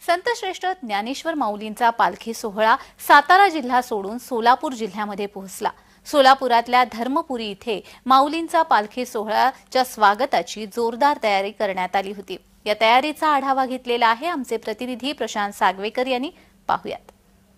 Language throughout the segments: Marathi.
संतश्रेष्ठ ज्ञानेश्वर माऊलींचा पालखी सोहळा सातारा जिल्हा सोडून सोलापूर जिल्ह्यामध्ये पोहोचला। सोलापुरातल्या धर्मपुरी इथे माऊलींचा पालखी सोहळ्याच्या स्वागताची जोरदार तयारी करण्यात आली होती। या तयारीचा आढावा घेतलेला आहे आमचे प्रतिनिधी प्रशांत सागवेकर यांनी। पाहूयात।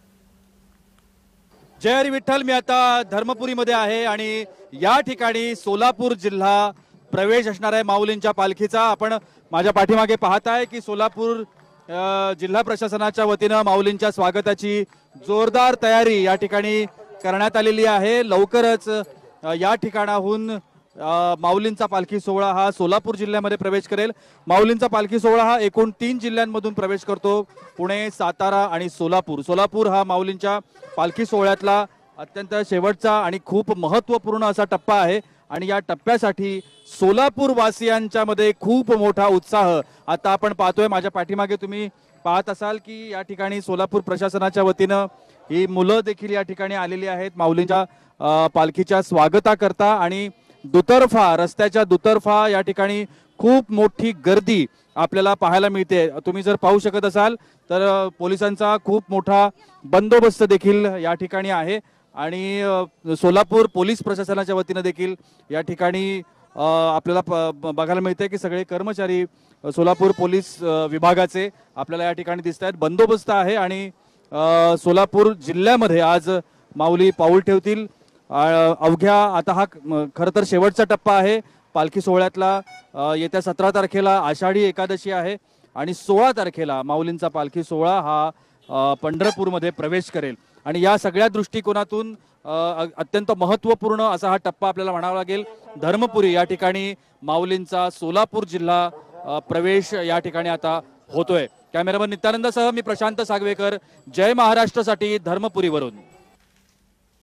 जय हरी विठ्ठल। मी आता धर्मपुरीमध्ये आहे आणि या ठिकाणी सोलापूर जिल्हा प्रवेश असणार आहे माऊलींच्या पालखीचा। आपण माझ्या पाठीमागे पाहताय की सोलापूर जिल्हा प्रशासनाच्या वतीने माऊलींच्या स्वागताची जोरदार तयारी या ठिकाणी करण्यात आलेली आहे। लवकरच या ठिकाणाहून माऊलींचा पालखी सोहळा हा सोलापूर जिल्ह्यामध्ये प्रवेश करेल। माऊलींचा पालखी सोहळा हा एकूण 3 जिल्ह्यांमधून प्रवेश करतो, पुणे, सातारा आणि सोलापूर। सोलापूर हा माऊलींच्या पालखी सोहळ्यातला अत्यंत शेवटचा आणि खूप महत्त्वपूर्ण असा टप्पा आहे आणि या टप्प्यासाठी सोलापूर वासियांच्या मध्ये खूप मोठा उत्साह आता आपण पाहतोय। माझ्या पाठीमागे तुम्ही पाहत असाल की या ठिकाणी सोलापूर प्रशासनाच्या वतीने ही मुलं देखील या ठिकाणी आलेली आहेत माऊलींच्या पालखीच्या स्वागताकरता आणि दुतर्फा रस्त्याच्या दुतर्फा या ठिकाणी खूप मोठी गर्दी आपल्याला पाहायला मिळते। तुम्ही जर पाहू शकत असाल तर पोलिसांचा खूप मोठा बंदोबस्त देखील या ठिकाणी आहे आणि सोलापूर पोलीस प्रशासनाच्या वतीने देखील या ठिकाणी आपल्याला बघायला मिळते की सगळे कर्मचारी सोलापूर पोलीस विभागाचे आपल्याला या ठिकाणी दिसत आहेत। बंदोबस्त आहे आणि सोलापूर जिल्ह्यामध्ये आज माऊली पाऊल ठेवतील। अवघ्या आता हा खरं तर शेवटचा टप्पा आहे पालखी सोहळ्यातला। येत्या 17 तारखेला आषाढी एकादशी आहे आणि 16 तारखेला माऊलींचा पालखी सोहळा हा पंढरपूरमध्ये प्रवेश करेल आणि या सगळ्या दृष्टिकोनातून अत्यंत महत्त्वपूर्ण असा हा टप्पा आपल्याला म्हणावा लागेल। धर्मपुरी या ठिकाणी माऊलींचा सोलापूर जिल्हा प्रवेश या ठिकाणी आता होतोय। कॅमेरामन नित्यानंदसह मी प्रशांत सागवेकर, जय महाराष्ट्रसाठी धर्मपुरीवरून।